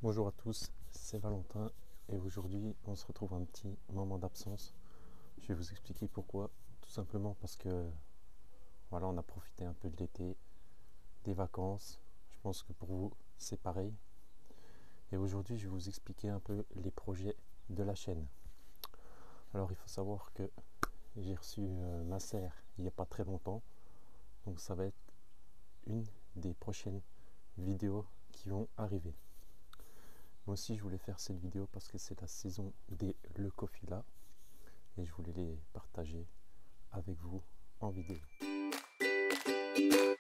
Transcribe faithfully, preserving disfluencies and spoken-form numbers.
Bonjour à tous, c'est Valentin et aujourd'hui on se retrouve un petit moment d'absence. Je vais vous expliquer pourquoi. Tout simplement parce que voilà, on a profité un peu de l'été, des vacances. Je pense que pour vous c'est pareil. Et aujourd'hui je vais vous expliquer un peu les projets de la chaîne. Alors il faut savoir que j'ai reçu euh, ma serre il n'y a pas très longtemps. Donc ça va être une des prochaines vidéos qui vont arriver. Moi aussi je voulais faire cette vidéo parce que c'est la saison des leucophilas et je voulais les partager avec vous en vidéo.